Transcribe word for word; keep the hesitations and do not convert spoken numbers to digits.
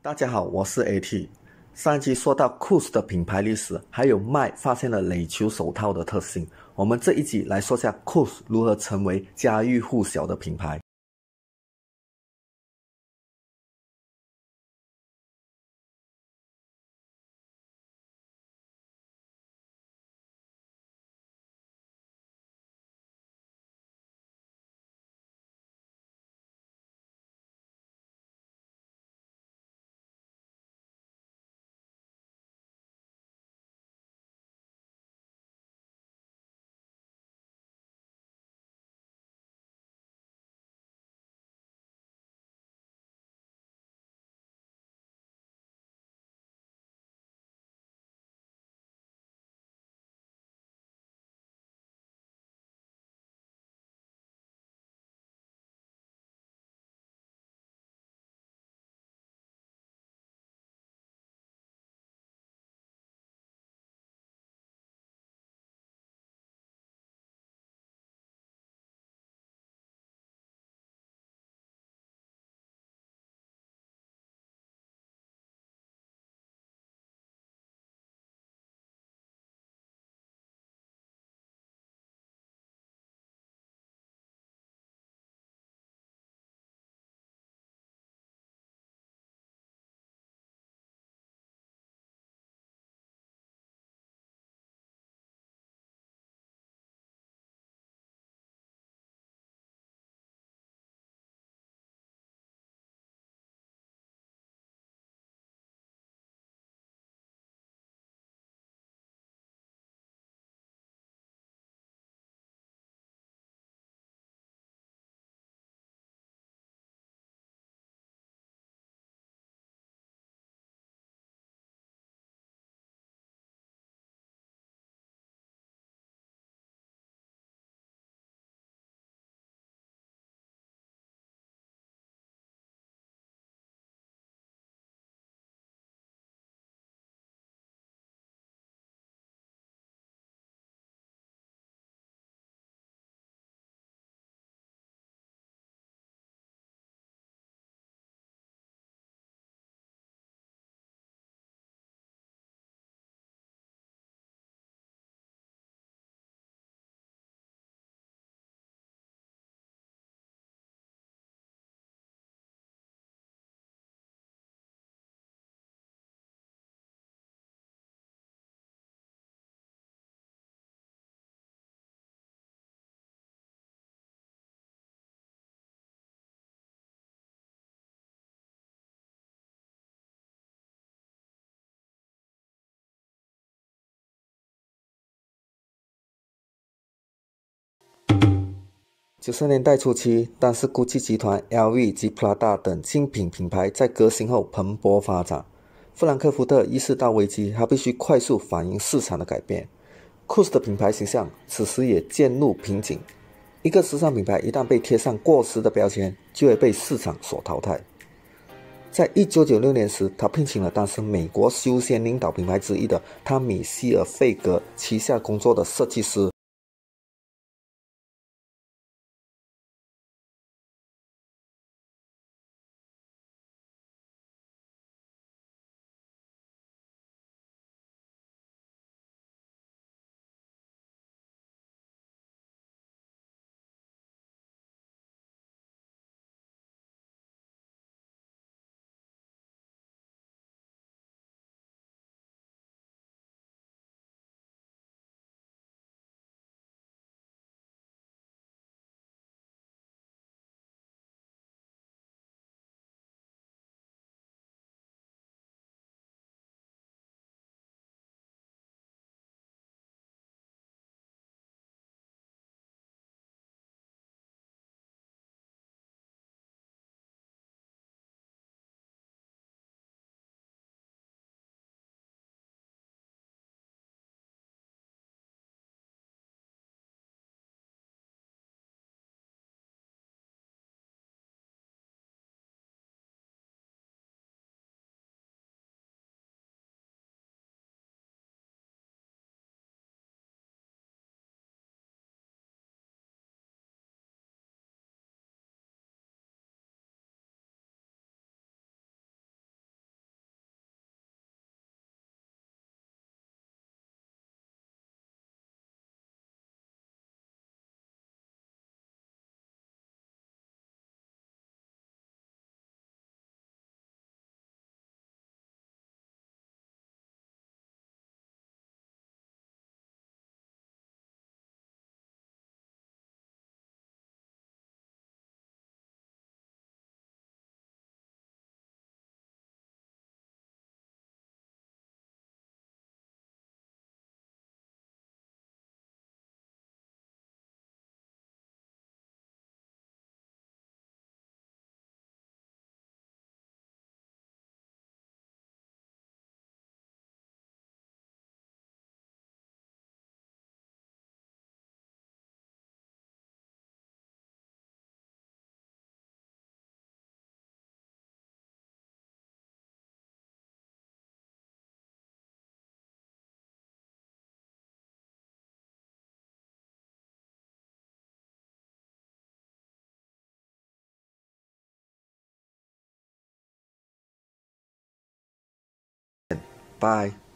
大家好，我是 A T。上一期说到 COACH 的品牌历史，还有麦发现了垒球手套的特性。我们这一集来说下 COACH 如何成为家喻户晓的品牌。九十年代初期，当时 GUCCI 集团、L V 及 Prada 等精品品牌在革新后蓬勃发展。富兰克福特意识到危机，他必须快速反映市场的改变。COACH 的品牌形象此时也渐入瓶颈。一个时尚品牌一旦被贴上过时的标签，就会被市场所淘汰。在一九九六年时，他聘请了当时美国休闲领导品牌之一的汤米·希尔费格旗下工作的设计师拜。